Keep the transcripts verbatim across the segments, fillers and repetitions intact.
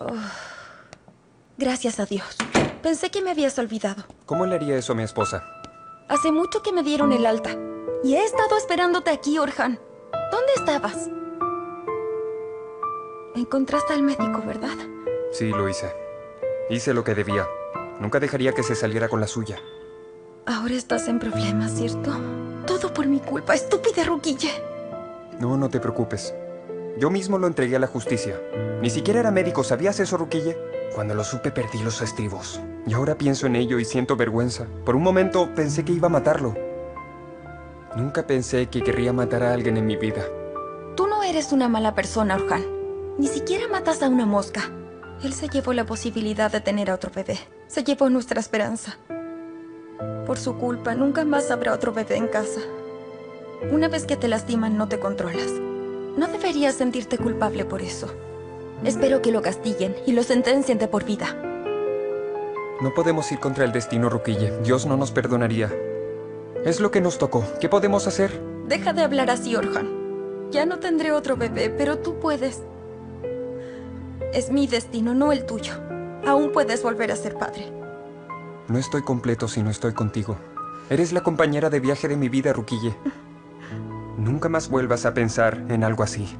Oh, gracias a Dios. Pensé que me habías olvidado. ¿Cómo le haría eso a mi esposa? Hace mucho que me dieron el alta. Y he estado esperándote aquí, Orhan. ¿Dónde estabas? Encontraste al médico, ¿verdad? Sí, lo hice. Hice lo que debía. Nunca dejaría que se saliera con la suya. Ahora estás en problemas, ¿cierto? Todo por mi culpa, estúpida Rukiye. No, no te preocupes. Yo mismo lo entregué a la justicia. Ni siquiera era médico, ¿sabías eso, Rukiye? Cuando lo supe perdí los estribos. Y ahora pienso en ello y siento vergüenza. Por un momento pensé que iba a matarlo. Nunca pensé que querría matar a alguien en mi vida. Tú no eres una mala persona, Orhan. Ni siquiera matas a una mosca. Él se llevó la posibilidad de tener a otro bebé. Se llevó nuestra esperanza. Por su culpa, nunca más habrá otro bebé en casa. Una vez que te lastiman, no te controlas. No deberías sentirte culpable por eso. Espero que lo castiguen y lo sentencien de por vida. No podemos ir contra el destino, Rukiye. Dios no nos perdonaría. Es lo que nos tocó. ¿Qué podemos hacer? Deja de hablar así, Orhan. Ya no tendré otro bebé, pero tú puedes. Es mi destino, no el tuyo. Aún puedes volver a ser padre. No estoy completo si no estoy contigo. Eres la compañera de viaje de mi vida, Rukiye. Nunca más vuelvas a pensar en algo así.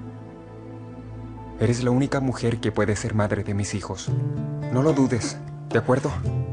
Eres la única mujer que puede ser madre de mis hijos. No lo dudes, ¿de acuerdo?